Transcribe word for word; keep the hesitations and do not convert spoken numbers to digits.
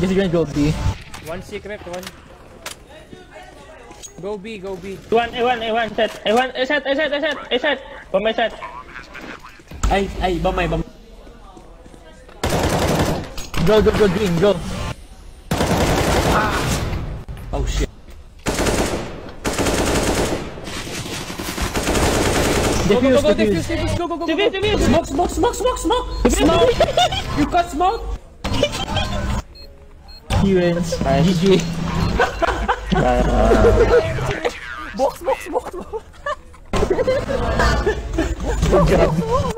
This is gonna go B. One secret, one. Go B, go B. One, A one, A one, set. A one, A set, A set, A set, A set. Bomb A set. Ay, ay, bamay, bamay. Go, go, go, green, go. Oh shit. Go, go, go, go, Defuse, defuse, defuse, go, go, go, go. Defuse, defuse. Smoke, smoke, smoke, smoke, smoke! Smoke! You got smoke? He wins. G G. Box, box, box, box. Good job.